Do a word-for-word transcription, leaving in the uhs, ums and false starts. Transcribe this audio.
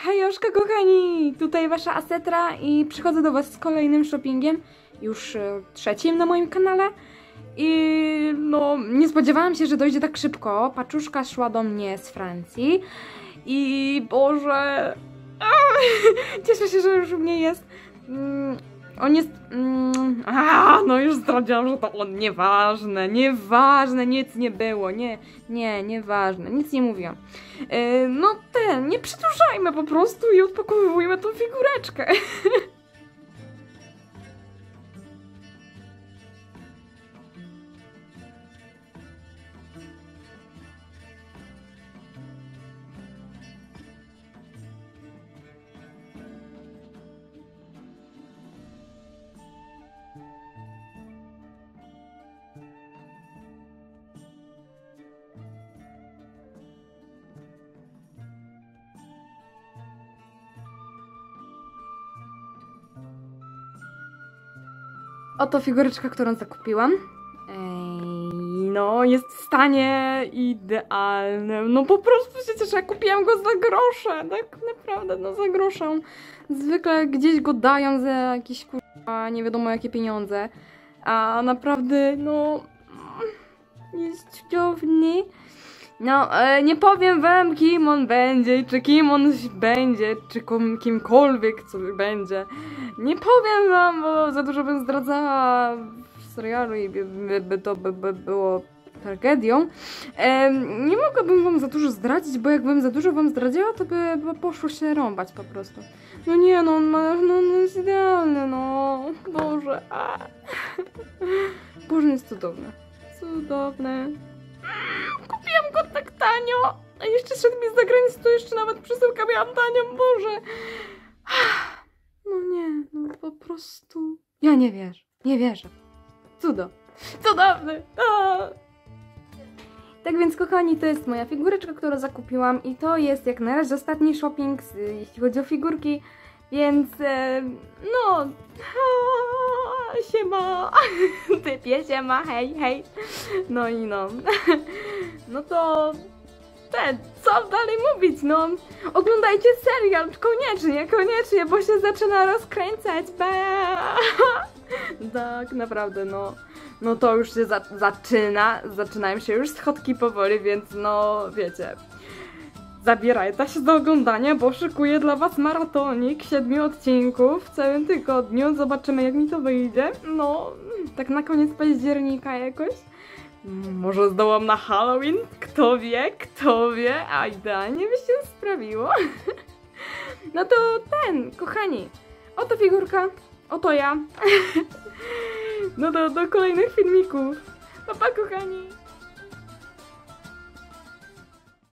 Hejoszka kochani, tutaj wasza Asetra i przychodzę do was z kolejnym shoppingiem, już e, trzecim na moim kanale. I no, nie spodziewałam się, że dojdzie tak szybko. Paczuszka szła do mnie z Francji i Boże, cieszę się, że już u mnie jest. Mm, on jest... Mm, a, no już zdradziłam, że to on, nieważne, nieważne, nic nie było, nie, nie, nieważne, nic nie mówiłam. Yy, no ten, nie przedłużajmy po prostu i odpakowujmy tą figureczkę. Oto figureczka, którą zakupiłam. Ej, no, jest w stanie idealnym. No po prostu się cieszę, ja kupiłam go za grosze. Tak naprawdę, no za groszę. Zwykle gdzieś go dają za jakieś kurwa, nie wiadomo jakie pieniądze. A naprawdę, no... jest cudowny. No, e, nie powiem wam, kim on będzie, czy kim on będzie, czy kim, kimkolwiek co będzie. Nie powiem wam, bo za dużo bym zdradzała w serialu i by, by, by to by, by było tragedią. E, nie mogłabym wam za dużo zdradzić, bo jakbym za dużo wam zdradziła, to by, by poszło się rąbać po prostu. No nie, no on ma, no, no jest idealny, no. Boże. A. Boże, jest cudowny. Cudowny. Kupiłam go tak tanio, a jeszcze szedł mi z zagranicy, to jeszcze nawet przesyłkę miałam tanią, Boże. No nie, no po prostu... Ja nie wierzę, nie wierzę. Cudo. Cudowny. A. Tak więc kochani, to jest moja figureczka, którą zakupiłam i to jest jak na razie ostatni shopping, jeśli chodzi o figurki, więc e, no... Siema, typie, siema, hej, hej. No i no. No to... Ten, co dalej mówić, no. Oglądajcie serial, koniecznie, koniecznie, bo się zaczyna rozkręcać. Ba! Tak, naprawdę, no. No to już się za zaczyna, zaczynają się już schodki powoli, więc no, wiecie. Zabierajcie się do oglądania, bo szykuję dla was maratonik siedmiu odcinków w całym tygodniu. Zobaczymy, jak mi to wyjdzie. No, tak na koniec października jakoś. Może zdołam na Halloween? Kto wie, kto wie, a idealnie by się sprawiło. No to ten, kochani, oto figurka, oto ja. No do, do kolejnych filmików. Pa, pa, kochani.